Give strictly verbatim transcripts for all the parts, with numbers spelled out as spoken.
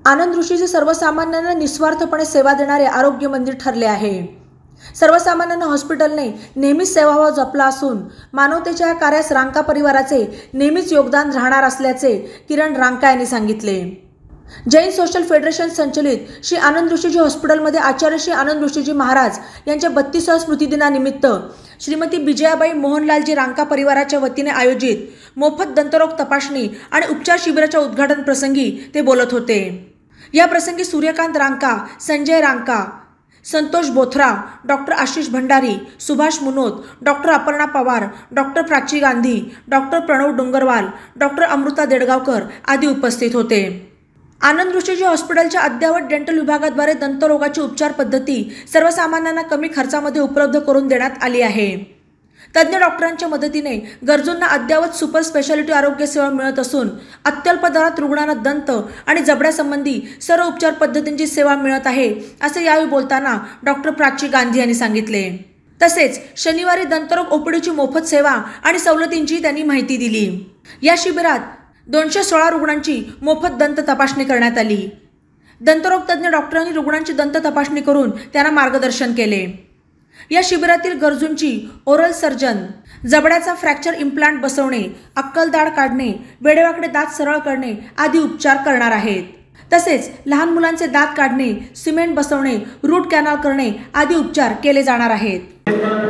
आनंद ऋषीचे सर्वसामान्यांना निस्वार्थपणे सेवा देणारे आरोग्य मंदिर ठरले आहे। सर्वसामान्यांना हॉस्पिटलने नेहमीच सेवाभाव जपला असून मानवतेच्या या कार्यास रांका परिवाराचे नेहमीच योगदान राहणार असल्याचे किरण रांका यांनी सांगितले। जैन सोशल फेडरेशन संचलित श्री आनंद ऋषीजी हॉस्पिटलमध्ये आचार्य श्री आनंद ऋषीजी महाराज यांच्या बत्तीसाव्या स्मृतिदिनानिमित्त श्रीमती विजयाबाई मोहनलालजी रांका परिवाराच्या वतीने आयोजित मोफत दंतरोग तपासणी आणि उपचार शिबिराच्या उद्घाटन प्रसंगी ते बोलत होते। या प्रसंगी Suryakant Ranka, Sanjay Ranka, Santosh Bothra, doctor Ashish Bhandari, Subhash Munot, doctor Aparna Pawar, doctor Prachi Gandhi, doctor Pranav Dongarwal, doctor Amruta Dedgaonkar आदी उपस्थित होते। आनंद ऋषीजी हॉस्पिटलच्या अद्ययावत डेंटल विभागाद्वारे दंतरोगाची उपचार पद्धती सर्वसामान्यांना कमी खर्चामध्ये उपलब्ध करून देण्यात आली आहे। तज्ञ डॉक्टरांच्या मदतीने गरजूंना अद्ययावत सुपर स्पेशालिटी आरोग्य सेवा मिळत असून अत्यल्प दरात रुग्णांना दंत आणि जबड्यासंबंधी सर्व उपचार पद्धतींची सेवा मिळत आहे, असे यावेळी बोलताना डॉक्टर प्राची गांधी यांनी सांगितले। तसेच शनिवारी दंतरोग ओपीडीची मोफत सेवा आणि सवलतींची त्यांनी माहिती दिली। या शिबिरात दोनशे सोळा रुग्णांची मोफत दंत तपासणी करण्यात आली। दंतरोग तज्ञ डॉक्टरांनी रुग्णांची दंत तपासणी करून त्यांना मार्गदर्शन केले। या शिबिरातील गरजूंची ओरल सर्जन, जबड्याचा फ्रॅक्चर इम्प्लांट बसवणे, अक्कल दाढ काढणे, वेडेवाकडे दात सरळ करणे आदी उपचार करणार आहेत। तसेच लहान मुलांचे दात काढणे, सिमेंट बसवणे, रूट कॅनल करणे आदी उपचार केले जाणार आहेत।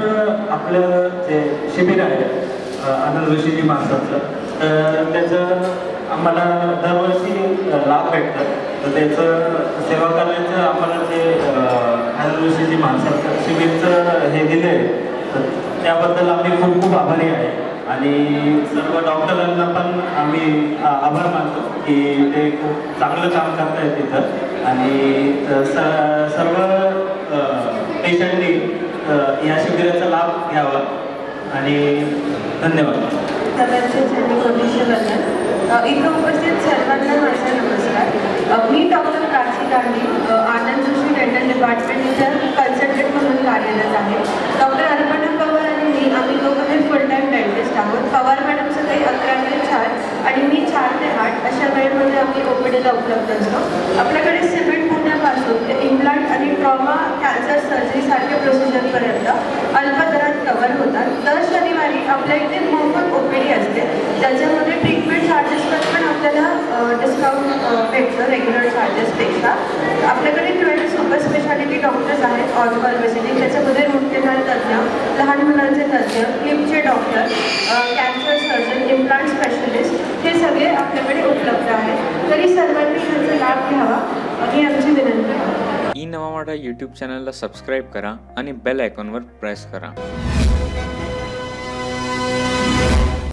आपलं जे शिबिर आहे आनंद ऋषीजी महाराजांचं, त्याचं आम्हाला दरवर्षी लाभ भेटतात, तर त्याचं सेवा करण्याचं आम्हाला जे आनंद ऋषीजी महाराजांचं शिबिरचं हे दिले तर त्याबद्दल आम्ही खूप खूप आभारी आहे आणि सर्व डॉक्टरांना पण आम्ही आभार मानतो की ते खूप चांगलं काम करत आहेत तिथं आणि स सर्व पेशंटनी या शिबिराचा लाभ घ्यावा आणि धन्यवाद। इथं उपस्थित सर्वांना माझा नमस्कार। मी डॉक्टर प्राची गांधी, आनंद ऋषी डेंटल डिपार्टमेंटच्या कन्सल्टंट म्हणून कार्यरत आहे। डॉक्टर अपर्णा पवार आणि मी आम्ही दोघे फुल टाईम डेंटिस्ट आहोत। पवार मॅडमचं काही अकरा ते चार आणि मी चार ते आठ अशा वेळेमध्ये आम्ही ओपीडीला उपलब्ध असतो। आपल्याकडे सिमेंट पुण्यापासून ते इम्प्लांट आणि ट्रॉमा कॅन्सर सर्जरीसारख्या प्रोसिजरपर्यंत अल्प दरात कव्हर होतात। दर शनिवारी आपल्या इथे मोफत ओपीडी असते, ज्याच्यामध्ये ट्रीटमेंट चार्जेसवर पण आपल्याला डिस्काउंट भेटतं रेग्युलर चार्जेसपेक्षा। आपल्याकडे ट्वेल्व सुपर स्पेशालिटी डॉक्टर्स आहेत ऑन कॉल बेसिस, त्याच्यामध्ये रूट कॅनल तज्ञ, लहान मुलांचे तज्ञ, हिपचे doctor, cancer surgeon, implant specialist हे सगळे आपल्याकडे उपलब्ध आहेत। तरी सर्वांनी ह्याचा लाभ घ्यावा ही आमची विनंती आहे। ई नवा मराठा यूट्यूब चॅनलला सबस्क्राईब करा आणि बेल आयकॉनवर प्रेस करा।